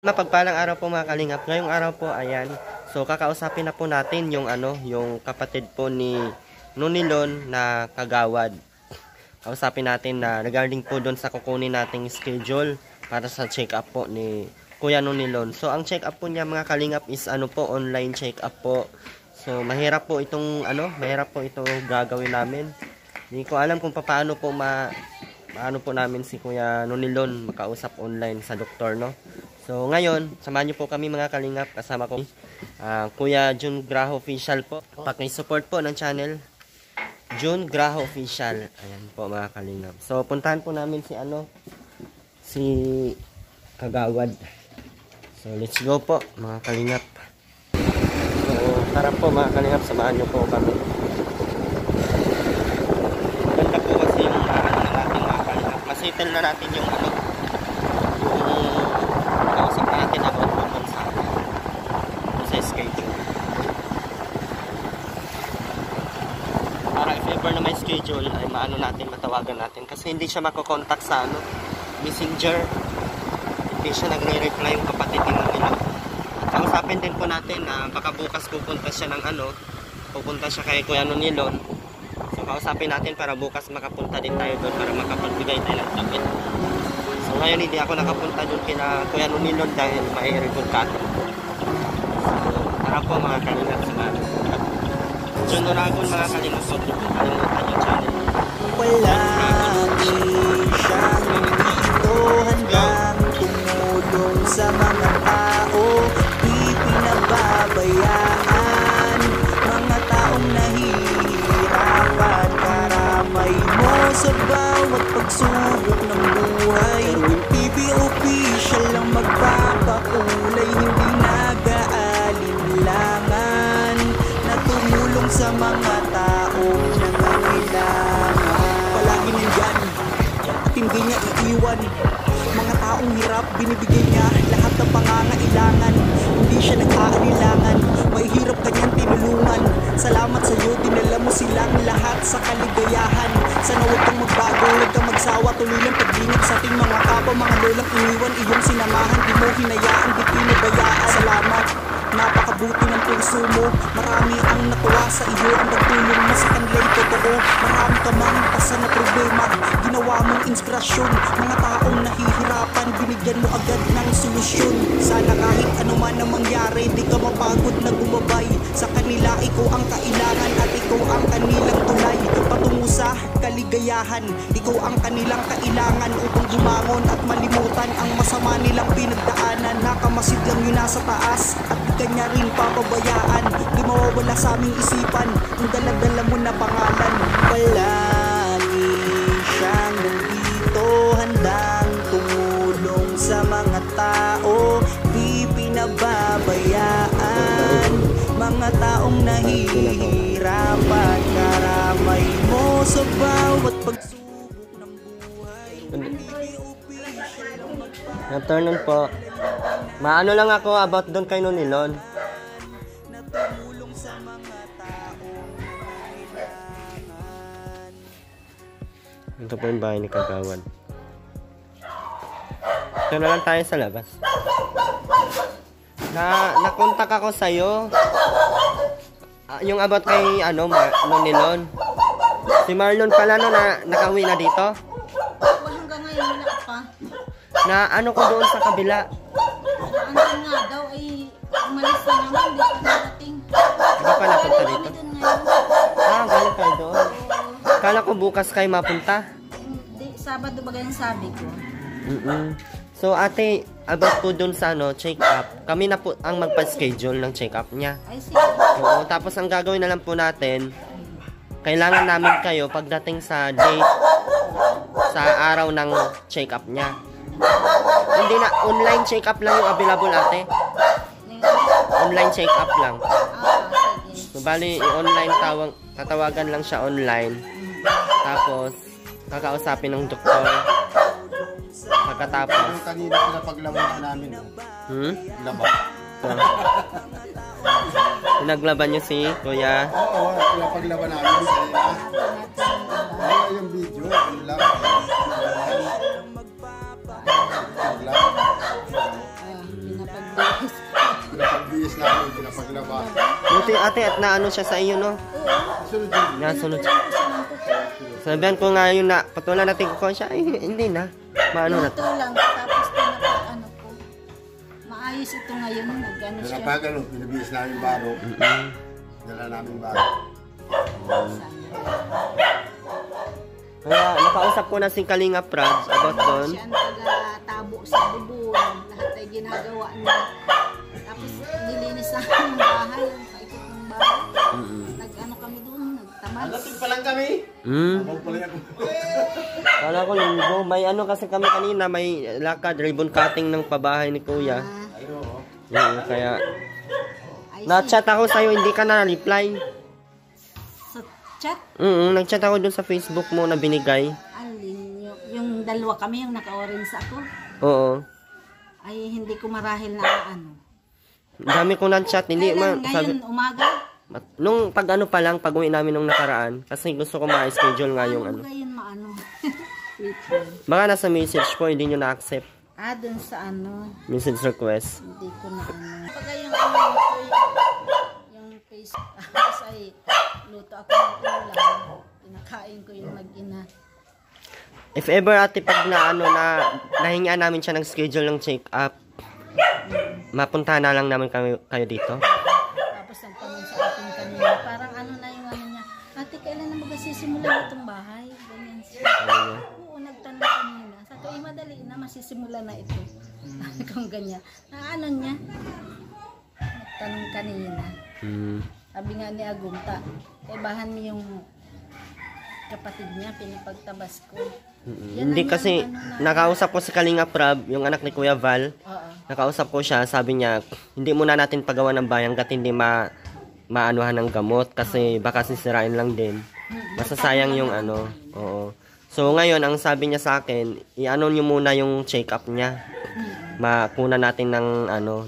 Mapagpalang araw po mga kalingap. Ngayong araw po, ayan. So, kakausapin na po natin yung yung kapatid po ni Nonilon na kagawad. Kausapin natin na regarding po doon sa kukunin nating schedule para sa check-up po ni Kuya Nonilon. So, ang check-up po niya mga kalingap is online check-up po. So, mahirap po itong gagawin namin. Hindi ko alam kung paano po paano po namin si Kuya Nonilon makausap online sa doktor, no? So ngayon, samahan niyo po kami mga kalingap. Kasama ko Kuya Jun Graho Official po. Paki-support po ng channel Jun Graho Official. Ayan po mga kalingap. So puntahan po namin si kagawad. So let's go po mga kalingap. So tara po mga kalingap, samahan niyo po kami. Ganda po kasi yung natin mga kalingap. Masettle na natin yung kausap natin about naman sa schedule. Para if ever na may schedule ay matawagan natin kasi hindi siya makokontak sa messenger. Hindi siya nagre-reply yung kapatid ni Nonilon. Kausapin din po natin na baka bukas pupunta siya kay Kuya Nonilon. So kausapin natin para bukas makapunta din tayo doon para makapagbigay tayo ng tapit. So ngayon hindi ako nakapunta doon kina Kuya Nonilon dahil may report ka. So tara po mga kalingap sa mga Jun Oragon mga kalingap. So kalimutan yung channel. Palagi siyang dito handang tumulong sa mga tao, di pinababayaan mga taong nahihirapan. Karamay mo sa bawat pagsubok ng buhay. TV official lang magpapakulay, hindi nag-aalinlangan na tumulong sa mga taong nangangailangan. Palagi nandyan at hindi niya iiwan. Mga taong hirap, binibigay niya lahat ng pangangailangan. Hindi siya nag-aalilangan, may hirap kanyang tinulungan. Salamat sa iyo, dinala mo silang lahat sa kaligayahan. Sana huwag kang magbago, huwag kang magsawa. Tuloy lang paglingap sa ating mga kapwa. Mga lolang iniwan, iyong sinamahan. Di mo hinayaan, di pinabayaan. Salamat, napakabuti ng puso mo. Marami ang natuwa sa iyo, ang pagtulong mo sa kanila'y totoo. Marami ka mang pasan na problema, ginawa mong inspirasyon. Mga taong nahihirapan, binigyan mo agad ng solusyon. Sana kahit ano man ang mangyari, di ka mapagod na gumabay. Sa kanila ikaw ang kailangan at ikaw ang kanilang tulay patungo sa kaligayahan. Ikaw ang kanilang kailangan upang bumangon at malimutan ang masama nilang pinagdaanan. Nakamasid lang yun nasa taas at di kanya rin papabayaan. Di mawawala sa aming isipan ang dala-dala mo na pangalan. Palagi siyang nandito handang tumulong sa mga tao, di pinababayaan mga taong nahihirapan. Karamay mo sa bawat pagsubok ng buhay. Afternoon po. Maano lang ako about doon kay Nonilon. Natulong sa mga taong nangangailangan. Ito po yung bahay ni kagawad. Ito na lang tayo sa labas. Nakontak ako sa'yo. Yung about kay Nonilon. Si Marlon pala nakauwi na dito. Hanggang ngayon wala pa. Na ko doon sa kabila. Ano nga daw ay umalis na naman, di pa narating. Hindi pa napunta dito. Kami doon ngayon. Galing kayo doon. Kala ko bukas kayo mapunta. Sabado ba ganyan sabi ko? So ate, about po doon sa check-up, kami na po ang magpa-schedule ng check-up niya. Ay sige. Oo, tapos ang gagawin na lang po natin, kailangan namin kayo pagdating sa date, sa araw ng check-up niya. Hindi na, online check-up lang yung available ate. Online check-up lang. Sige. So bali, online tatawagan lang siya online. Tapos, kakausapin ng doktor. Pagkatapos. Yung kanina pinapaglaban namin. Laba. Pinaglaban niyo si Kuya. Oo, pinapaglaban namin kanina. Ano yung video? Ano lang? Pinapagbihis namin, pinapaglaba. Buti ate at naano siya sa iyo, no? Sunod yun. Nasunod siya. Sabihan ko nga yun na, patulan natin ko siya, ay hindi na. Maano na Ito lang, tapos ano po. Maayos ito ngayon, nag-ano siya. Pag ano, pinabihis namin baro. Dala namin baro. Kaya nakausap ko na si Kalinga Prabs about doon. Siya ang taga-tabo sa bubon. Lahat ay ginagawa niya. Tapos nilinis na ang bahay, ang paikot ng bahay. Nag-ano kami doon, nagtamad. Pa lang kami. Abang pala ako. Kala ko linggo, may ano kasi kami kanina, may lakad, ribbon cutting ng pabahay ni Kuya. Kaya, na-chat ako sa'yo, hindi ka na-reply. Sa chat, Nag-chat ako dun sa Facebook mo na binigay. alin, yung dalawa kami, yung naka-orange ako, Oo. ay hindi ko marahil na ano. Dami ko na-chat, hindi Kailan, sabi, ngayon, umaga, nung pag ano pa lang, pag uwi namin nung nakaraan, kasi gusto ko ma-schedule nga yung ano. ngayon maano. Wait lang. Baka nasa message po, hindi nyo na-accept. Dun sa ano, Message request. hindi ko na ano. Pag yung ano ko, yung face, tapos ay luto ako ng ulam, pinakain ko yung mag-ina. If ever ate pag na ano na nahingian namin siya ng schedule ng check-up, mapunta na lang namin kayo dito. Tapos nagtanong sa akin kanina, parang ano na yung ano niya, ate, kailan na magsisimula itong bahay? Ganyan siya. Oo, nagtanong kanina. Sa to, madali na, masisimula na ito. Kung ganyan. Na ano niya? Nagtanong kanina. Sabi nga ni Agumta, kaibahan mo yung kapatid niya, pinipagtabas ko. Yan Hindi ang kasi ano na- nakausap ko si Kalinga Prab, yung anak ni Kuya Val. Oo. Nakausap ko siya, sabi niya, hindi muna natin pagawa ng bayan hangga't hindi maanuhan ng gamot kasi baka sisirain lang din. Masasayang yung ano. Oo. So ngayon, ang sabi niya sa akin, i-ano niyo muna yung check-up niya. Makuna natin ng ano,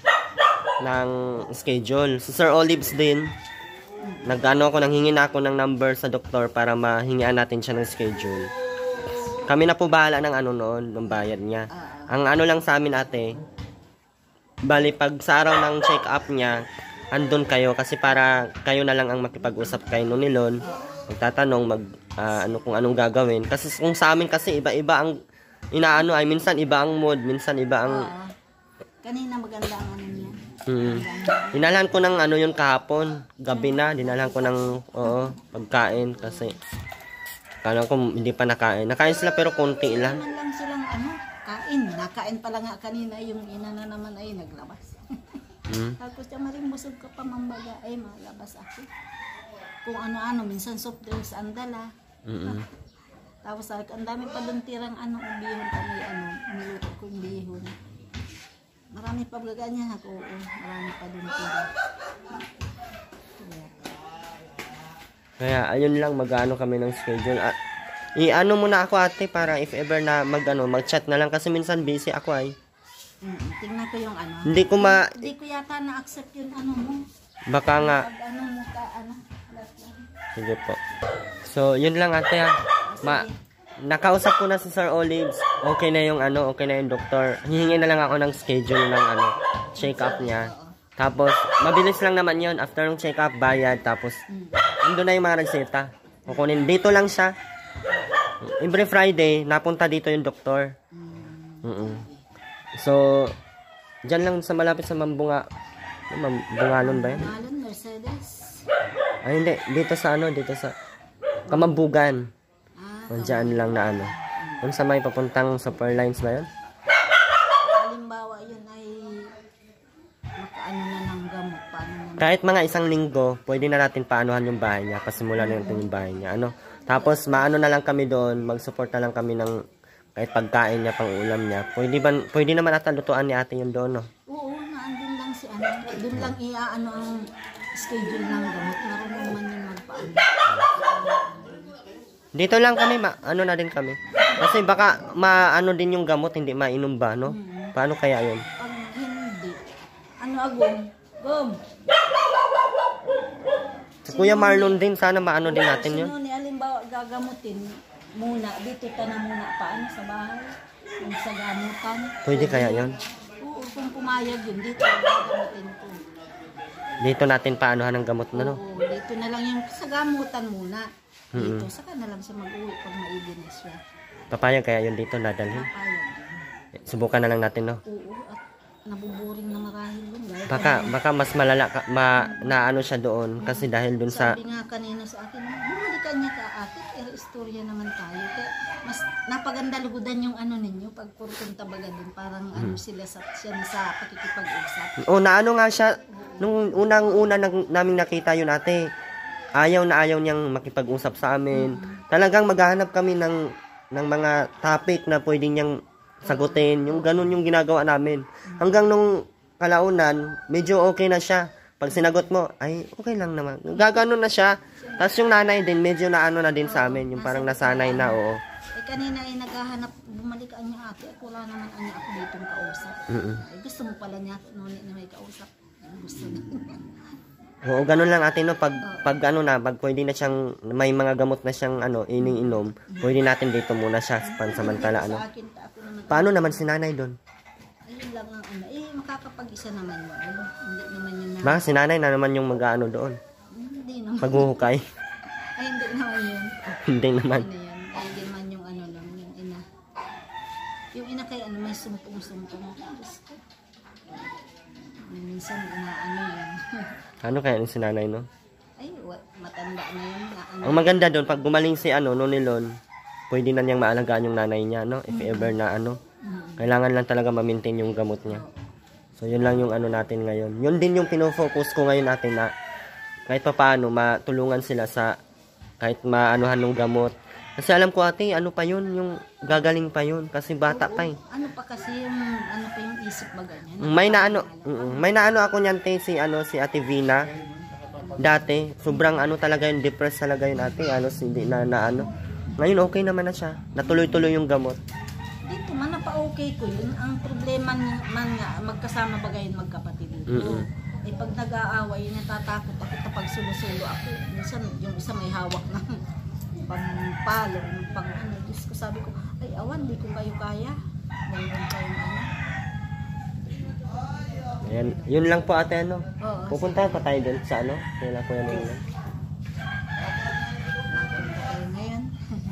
ng schedule. Si Sir Olives din, nag-ano ako, nanghingi na ako ng number sa doktor para mahingian natin siya ng schedule. Kami na po bahala ng ano noon, ng bayad niya. Ang ano lang sa amin ate, bali pag sa araw ng check-up niya, andun kayo kasi para kayo na lang ang makipag-usap kay Nonilon, magtatanong ano kung anong gagawin. Kasi kung sa amin kasi iba-iba ang inaano ay minsan iba ang mood, minsan iba ang Kanina maganda ang ano niya. dinalhan ko ng ano yun kahapon, gabi na, dinalhan ko ng pagkain kasi kala ko hindi pa nakain. Nakain sila pero konti lang. Naman lang silang ano, kain. Nakain pala nga kanina yung ina na naman ay naglabas. Tapos siya maring busog ka pa mambaga ay malabas ako. Kung ano-ano, minsan soft drinks ang dala. Tapos ang dami pa doon tirang ano, bihon kami, niluto ko yung bihon. Marami pa ganyan ako, marami pa doon tira. Kaya ayun lang mag-ano kami ng schedule. At i-ano muna ako ate para if ever na mag-chat na lang kasi minsan busy ako ay. Tingnan ko yung ano. Hindi Hindi ko yata na-accept yung ano mo. baka nga. Pag ano mo ka, ano. Sige po. So, yun lang ate ha. Nakausap ko na si Sir Olives. Okay na yung ano, okay na yung doktor. Hihingi na lang ako ng schedule ng ano, check-up niya. Tapos, mabilis lang naman yun. After ng check-up, bayad. Tapos, ando na yung mga reseta. Kukunin. Dito lang siya. Every Friday, napunta dito yung doktor. So, dyan lang sa malapit sa Mambunga. Bungalon ba yun? Malon, Mercedes. Ay, hindi. Dito sa ano, dito sa Kamambugan. Diyan lang na ano. Kung sa may papuntang Super Lines ba yun? Halimbawa, yun ay makaano na ng gamot. Paano na Kahit mga isang linggo, pwede na natin paanuhan yung bahay niya. Pasimulan na natin yung bahay niya. Ano? Tapos, maano na lang kami doon. Mag-support na lang kami ng kahit pagkain niya, pang ulam niya. Pwede naman ata lutuan ni ate yung doon, no? Oo, naandun lang si ano. Doon lang iaano ang schedule ng gamot. Marunong man yun magpaano. Dito lang kami, ano na din kami. Kasi baka maano din yung gamot, hindi mainom ba, no? Paano kaya yun? Pag hindi, ano agum? Gum! Si Kuya Marlon din, sana maano din natin yun. Sino ni alimbawa gagamutin muna, dito ka na muna paano sa bahay? Yung sa gamutan. Pwede kaya yun? Oo, kung pumayag yun, dito ang gagamitin ko. Dito natin paanohan ang gamot na, no? Oo, dito na lang yung sa gamutan muna. Dito, Mm-mm. saka na lang siya mag-uwi pag maigi na siya. Papayag kaya yun dito nadalhin. Papayag yun. Subukan na lang natin, no? Oo, at nabuburing na marahil yun. Baka mas malala na ano siya doon kasi dahil dun sa Sabi nga kanina sa akin, bumalik ka niya ka ate, pero istorya naman tayo. Kaya mas napaganda lugudan yung ano ninyo, pag pupunta baga dun, parang ano sila siya sa pakikipag-usap. oh, naano nga siya nung unang-una naming nakita yun ate. Ayaw na ayaw niyang makipag-usap sa amin. Talagang maghahanap kami ng mga topic na pwedeng niyang sagutin. Yung ganun yung ginagawa namin. Hanggang nung kalaunan, medyo okay na siya. Pag sinagot mo, ay okay lang naman. Gaganon na siya. Tapos yung nanay din, medyo naano na din sa amin. Yung parang nasanay na, oo. Eh kanina ay naghahanap, bumalik ang niya ate, at wala naman ang niya ako dito kausap. Ay, gusto mo pala niya, ngunit na may kausap. Ay, gusto na. Oo, ganun lang ate, no? Pag ano na, pag pwede na siyang, may mga gamot na siyang ano, ining-inom, pwede natin dito muna siya pansamantala, ano. Sa akin, ako naman, Paano naman si nanay doon? ayun lang ang ano, makakapag-isa naman yun. Hindi naman yun na, Baka si nanay na naman yung mag-ano doon. hindi naman. Maghuhukay. Ay, hindi naman yun. Hindi naman. Ano yan? Ay, hindi naman yung ano lang, yung ina. Yung ina kay ano, may sumpong-sumpong. Diyos ko. Minsan, inaano yan. Ano kaya yung si nanay, no? Ay, matanda na yun. Ano, Ang maganda doon, pag gumaling si ano, Nonilon, pwede na niyang maalagaan yung nanay niya, no? If ever na ano. Kailangan lang talaga ma-maintain yung gamot niya. So, yun lang yung ano natin ngayon. Yun din yung pinofocus ko ngayon natin na kahit pa paano, matulungan sila sa kahit maanuhan ng gamot. Kasi alam ko ate, ano pa yun, yung gagaling pa yun. Kasi bata pa eh. ano pa kasi yung, ano pa yung isip ba ganyan? May naano ako niyan te, si Ate Vina. Dati, sobrang ano talaga yun, depressed talaga yun ate. Hindi na ano. Ngayon okay naman na siya. Natuloy-tuloy yung gamot. Dito man, napa-okay ko yun. Ang problema man nga, magkasama ba gayon magkapatid dito? Eh pag nag-aaway, natatakot ako kapag sulo-sulo ako. Minsan yung isa may hawak ng pang-palo, pang ano. Diyos ko, sabi ko, ay awan, di ko kayo kaya. Ganyan kayong ano. Ayan, yun lang po ate ano. Oo. Pupunta pa tayo doon sa ano. Kailan ko yan yun. Napunta kayo ngayon.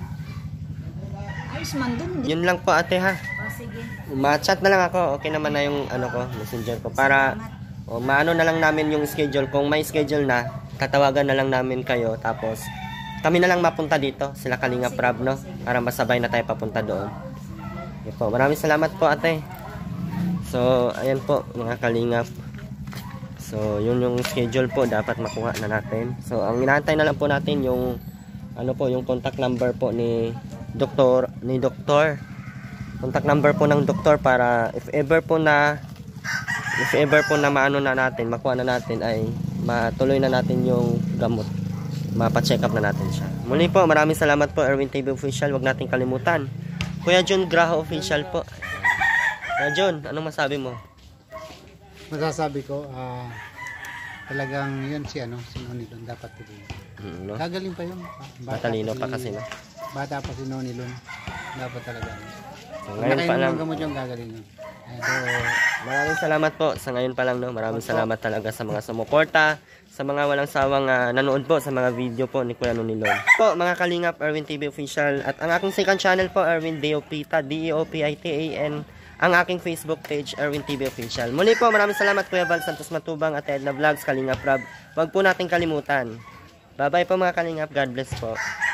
Ayos man dun. Yun lang po ate ha. O sige. Ma-chat na lang ako. Okay naman na yung ano ko, messenger ko. Para maano na lang namin yung schedule. Kung may schedule na, tatawagan na lang namin kayo. Tapos, kami na lang mapunta dito. Sila Kalinga Prab, no? Para masabay na tayo papunta doon. Okay po. Maraming salamat po ate. So, ayan po mga Kalingap. So, yun yung schedule po. Dapat makuha na natin. So, ang inaantay na lang po natin yung ano po, yung contact number po ni doktor. Contact number po ng doktor para if ever po na maano na natin, makuha na natin ay matuloy na natin yung gamot. Mapa-check up na natin siya. Muli po, maraming salamat po Erwin TV Official. Huwag nating kalimutan. Kuya John Graho Official po. Kuya John, anong masabi mo? Masasabi ko, talagang yun si Nonilon dapat tuloy. No? Gagaling pa yun. Matalino pa kasi no? Bata pa si Nonilon. Dapat talaga. So, ngayon pa lang. Ang gamot yung gagaling yun. So, maraming salamat po sa ngayon pa lang no. Maraming salamat talaga sa mga sumuporta, sa mga walang sawang nanood po sa mga video po ni Kuya Nonilon. Po mga Kalingap, Erwin TV Official at ang aking second channel po Erwin Deopita, DEOPITAN. Ang aking Facebook page Erwin TV Official. Muli po maraming salamat Kuya Val Santos Matubang at Edna Vlogs, Kalinga Prab. Huwag po nating kalimutan. Bye bye po mga Kalingap, God bless po.